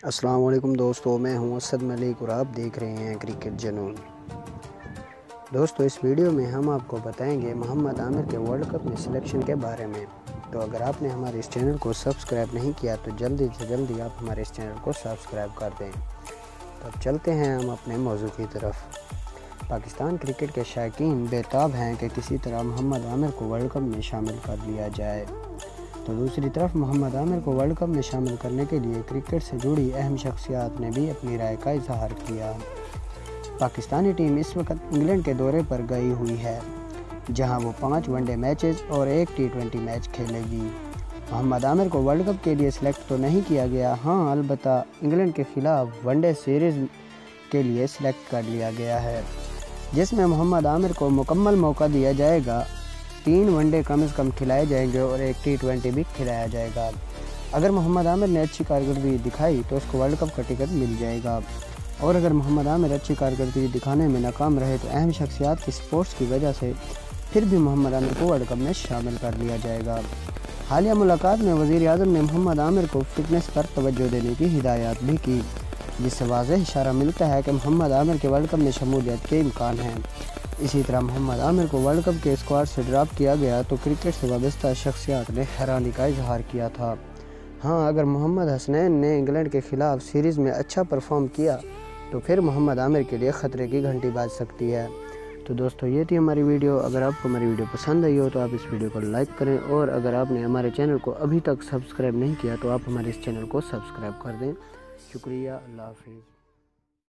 السلام علیکم دوستو، میں ہوں اسد ملک اور آپ دیکھ رہے ہیں کرکٹ جنون۔ دوستو اس ویڈیو میں ہم آپ کو بتائیں گے محمد عامر کے ورلڈ کپ میں سلیکشن کے بارے میں۔ تو اگر آپ نے ہمارے اس چینل کو سبسکرائب نہیں کیا تو جلدی سے جلدی آپ ہمارے اس چینل کو سبسکرائب کر دیں۔ تو اب چلتے ہیں ہم اپنے موضوع کی طرف۔ پاکستان کرکٹ کے شائقین بے تاب ہیں کہ کسی طرح محمد عامر کو ورلڈ کپ میں شامل کر لیا جائے۔ تو دوسری طرف محمد عامر کو ورلڈ کپ میں شامل کرنے کے لیے کرکٹ سے جڑی اہم شخصیات نے بھی اپنی رائے کا اظہار کیا۔ پاکستانی ٹیم اس وقت انگلینڈ کے دورے پر گئی ہوئی ہے، جہاں وہ 5 ون ڈے میچز اور 1 T20 میچ کھیلے گی۔ محمد عامر کو ورلڈ کپ کے لیے سلیکٹ تو نہیں کیا گیا، ہاں البتہ انگلینڈ کے خلاف ون ڈے سیریز کے لیے سلیکٹ کر لیا گیا ہے، جس میں محمد عامر کو مکمل موقع دیا جائے گا۔ 3 ون ڈے کم از کم کھلائے جائیں گے اور 1 T20 بھی کھلایا جائے گا۔ اگر محمد عامر نے اچھی کارکردگی دکھائی تو اس کو ورلڈ کپ کا ٹکٹ مل جائے گا، اور اگر محمد عامر اچھی کارکردگی دکھانے میں ناکام رہے تو اہم شخصیات کی سپورٹس کی وجہ سے پھر بھی محمد عامر کو ورلڈ کپ میں شامل کر لیا جائے گا۔ حالیہ ملاقات میں وزیر اعظم نے محمد عامر کو فٹنس پر توجہ دینے کی ہدایات بھی کی، جس سے واضح اشارہ ملتا ہے کہ محمد عامر کے ورلڈ کپ میں شمولیت کے امکان ہیں۔ اسی طرح محمد عامر کو ورلڈ کپ کے اسکواڈ سے ڈراپ کیا گیا تو کرکٹ سے وابستہ شخصیات نے حیرانی کا اظہار کیا تھا۔ ہاں اگر محمد حسنین نے انگلینڈ کے خلاف سیریز میں اچھا پرفارم کیا تو پھر محمد عامر کے لیے خطرے کی گھنٹی بج سکتی ہے۔ تو دوستو یہ تھی ہماری ویڈیو۔ اگر آپ کو ہماری ویڈیو پسند آئی ہو تو آپ اس ویڈیو کو لائک کریں، اور اگر آپ نے ہمارے چینل کو ابھی تک سبسکرائب نہیں کیا تو آپ ہمارے اس چینل کو سبسکرائب کر دیں۔ شکریہ، اللہ حافظ۔